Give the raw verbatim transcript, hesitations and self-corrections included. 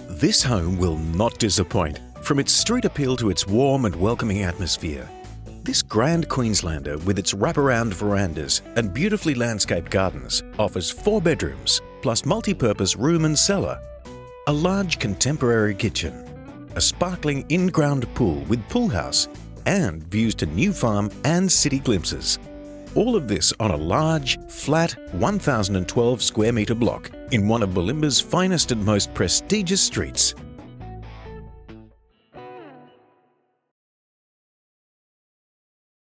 This home will not disappoint, from its street appeal to its warm and welcoming atmosphere. This grand Queenslander, with its wraparound verandas and beautifully landscaped gardens, offers four bedrooms, plus multi-purpose room and cellar, a large contemporary kitchen, a sparkling in-ground pool with pool house, and views to New Farm and city glimpses. All of this on a large, flat, one thousand twelve square metre block in one of Bulimba's finest and most prestigious streets.